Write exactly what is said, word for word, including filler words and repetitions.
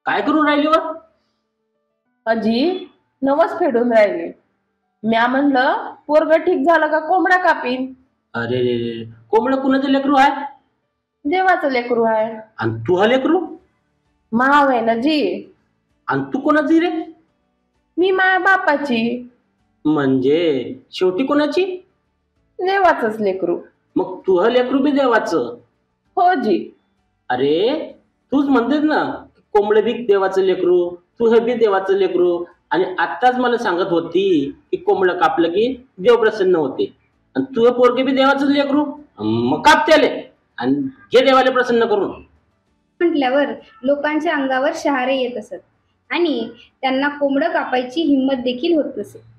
काय करून राहिली व? अजी नवस फेडून राहिले. म्या म्हणलं पोरग ठीक झालं का कोंबडा कापीन. अरे रे रे, कोंबडं कुणाचं लेकरू आहे? देवाचं लेकरू आहे. आणि तू हा लेकरू? माव आहे ना जी. आणि तू कोणाची रे? मी माया बापाची. म्हणजे शेवटी कोणाची? देवाचंच लेकरू. मग तू हा लेकरू बी देवाचं? हो जी. अरे तूच म्हणतेस ना कोंबडे बी देवाचं लेकरू, तू हे बी देवाचं लेकरू. आणि आत्ताच मला सांगत होती की कोंबडं कापलं की देव प्रसन्न होते. आणि तू हे पोरगे बी देवाचं लेकरू, मग काप त्याले आणि घे देवाला प्रसन्न करून. म्हटल्यावर लोकांच्या अंगावर शहारे येत असत आणि त्यांना कोंबडं कापायची हिंमत देखील होत नसे.